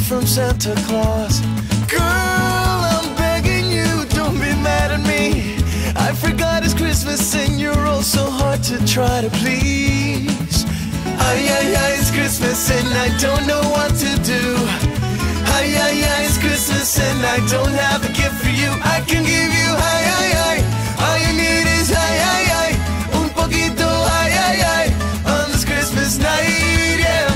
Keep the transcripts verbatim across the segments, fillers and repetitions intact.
from Santa Claus. Girl, I'm begging you, don't be mad at me. I forgot it's Christmas and you're all so hard to try to please. Ay, ay, ay, it's Christmas and I don't know what to do. Ay, ay, ay, it's Christmas and I don't have a gift for you. I can give you ay, ay, ay. All you need is ay, ay, ay. Un poquito ay, ay, ay. On this Christmas night, yeah.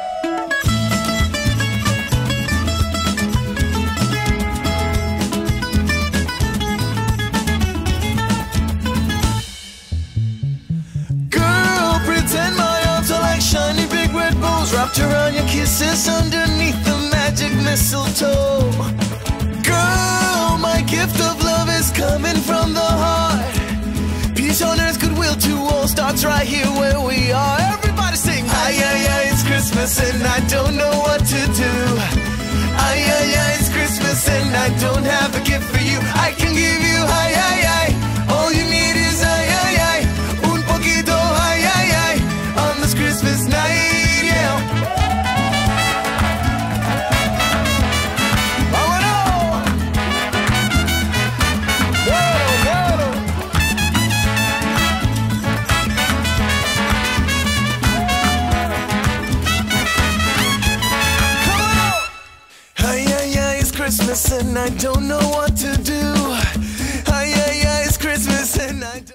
Girl, pretend my arms are like shiny big red balls wrapped around your kisses underneath the magic mistletoe. Girl, my gift of love is coming from the heart. Peace on earth, goodwill to all starts right here where we are. Everybody sing! Ay, ay, ay, it's Christmas and I don't know what to do. Ay, ay, ay, it's Christmas and I don't have a gift for you. I can give you ay, ay, ay. All you need is ay, ay, ay. Un poquito ay, ay, ay. On this Christmas night, yeah. Christmas and I don't know what to do. Ay, ay, ay, it's Christmas and I don't